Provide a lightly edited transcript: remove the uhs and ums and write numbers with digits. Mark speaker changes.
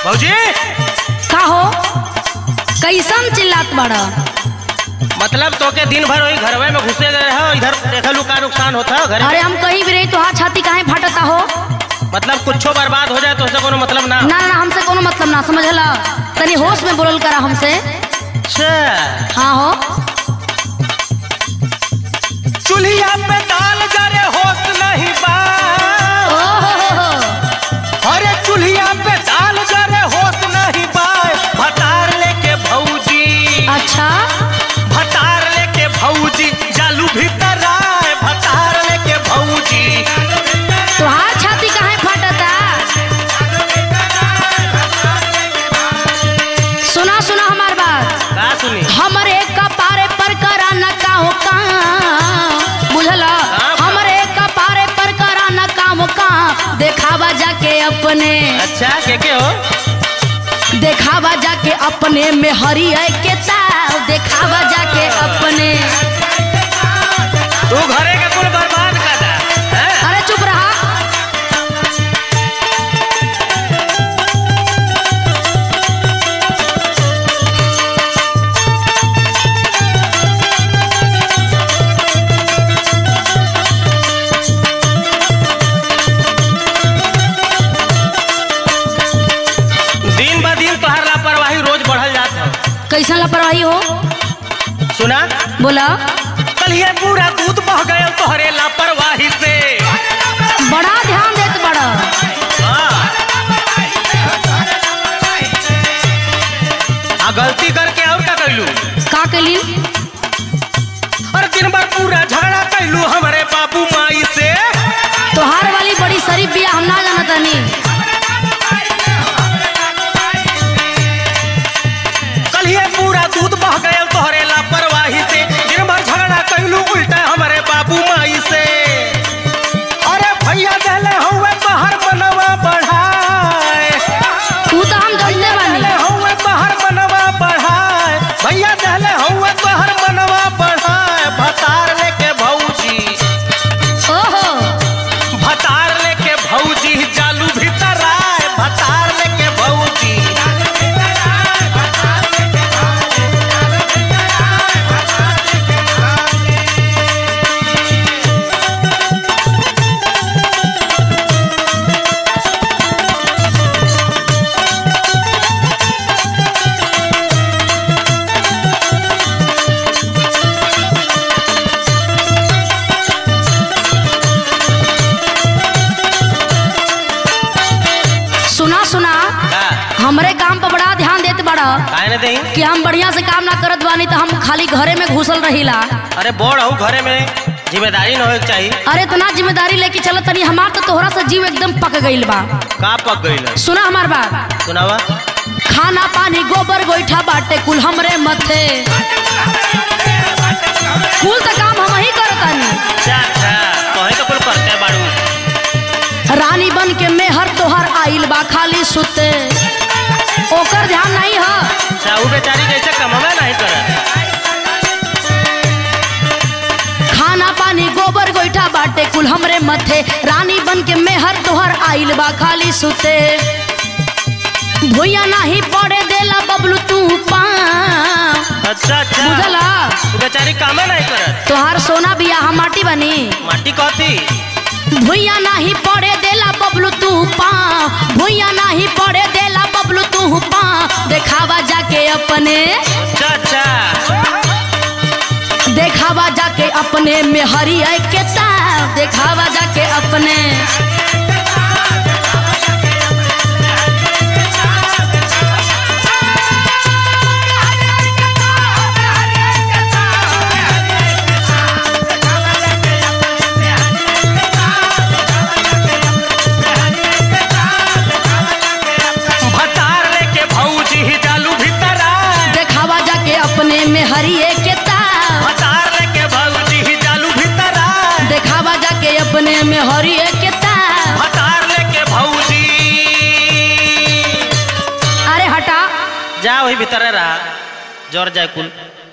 Speaker 1: भौजी
Speaker 2: का हो कैसन चिल्लात बड़ा?
Speaker 1: मतलब तो के दिन भर वही घरवे में घुसे गए हो, इधर देखलू का नुकसान होता है घर?
Speaker 2: अरे हम कहीं भी रही तो हाँ छाती काहे फाटता हो?
Speaker 1: मतलब कुछ बर्बाद हो जाए तो उससे कोनो मतलब ना?
Speaker 2: ना ना हमसे कोनो मतलब ना, समझला? तनी होश में बोलल करा हमसे।
Speaker 1: अच्छा
Speaker 2: हाँ हो।
Speaker 1: चूल्हा पे दाल जरे होश नहीं बा। अरे चूल्हा पे दाल जरे होश नहीं बा। भतार लेके भौजी। अच्छा भतार लेके भौजी जालू भीतर आए। भतार लेके भौजी
Speaker 2: तुहार छाती काहे फाटता? सुना सुना हमार बात।
Speaker 1: का सुनी?
Speaker 2: हमरे कपारे पर करा न काहो काम, बुझला? हमरे कपारे पर करा न काम काम, देखावा जाके अपने।
Speaker 1: अच्छा के हो?
Speaker 2: देखावा जाके अपने में हरिया के ताव, देखावा जाके अपने।
Speaker 1: तू घरे के कुल बर्बाद कर दा।
Speaker 2: अरे चुप रहा।
Speaker 1: दिन ब दिन तोहर लापरवाही रोज बढ़ल जात है।
Speaker 2: कैसन लापरवाही हो?
Speaker 1: सुना
Speaker 2: बोला।
Speaker 1: कल ये पूरा दूध बह गया तोहरे लापरवाही से।
Speaker 2: बड़ा ध्यान देत बड़ा।
Speaker 1: गलती करके और का कैलू?
Speaker 2: का कैली?
Speaker 1: और दिन भर पूरा झगड़ा कैलू हमारे बाबू माई से।
Speaker 2: तोहार वाली बड़ी शरीफ बिया, हम ना जानतानी।
Speaker 1: कल ये पूरा दूध बह गया तोहरे लापरवाही से। दिन भर झगड़ा कैलू उल्टा हमारे बाबू माई से। अरे भैया दहले हुए बाहर बनवा बढ़ाए।
Speaker 2: तू तो हम जानते बानी।
Speaker 1: हुए बाहर बनवा बढ़ाए। भैया दहले हुए बाहर बनवा बढ़ाए। भतार लेके भौजी।
Speaker 2: ओहो
Speaker 1: भतार लेके भौजी जालू भीतर आए। भतार लेके भौजी।
Speaker 2: सुना सुना, हमरे काम पर बड़ा ध्यान देत बड़ा कि हम बढ़िया से काम ना करत बानी तो हम खाली घरे में घुसल रहीला।
Speaker 1: अरे बोड़ हूँ घरे में, जिम्मेदारी न होए के चाहिए।
Speaker 2: अरे इतना जिम्मेदारी लेके चल तनी, हमार तो तोहरा से जीव एकदम पक गईल बा।
Speaker 1: का पक गईल?
Speaker 2: सुना हमार बात।
Speaker 1: सुनावा।
Speaker 2: खाना पानी गोबर गोईठा बाटे कुल हमरे मथे। कुल तो काम हम ही करतानी।
Speaker 1: अच्छा तोहे तो कुल करते बाड़ू।
Speaker 3: रानी बन के मेहर तोहर आइल बा खाली सुते, ओकर ध्यान नहीं है।
Speaker 1: साहू बेचारी जैसे कमवा नहीं करत।
Speaker 3: खाना पानी गोबर गोईठा बाटे कुल हमरे मथे, रानी बन के मेहर तोहर आइल बा खाली सुते। भूया नहीं पड़े देला बबलू तू पाँव।
Speaker 1: अच्छा
Speaker 3: बुझला,
Speaker 1: बेचारी कामे नहीं करत।
Speaker 3: तोहार सोना बिया हम माटी बनी।
Speaker 1: माटी कहती
Speaker 3: भूया नहीं पड़े देला बबलू तू पाँव, भूया नहीं पड़े देला बबलू तू पाँव। देखावा जाके अपने,
Speaker 1: अच्छा
Speaker 3: देखावा जाके अपने में हरिया के ताव, देखावा जाके अपने। हरिये के ताव,
Speaker 1: भतार लेके भौजी जालू भीतर आए।
Speaker 3: देखावा जाके अपने में हरिये के ताव,
Speaker 1: भतार लेके भौजी।
Speaker 3: अरे हटा
Speaker 1: जा वही भीतर रहा, जोर जाए कुल।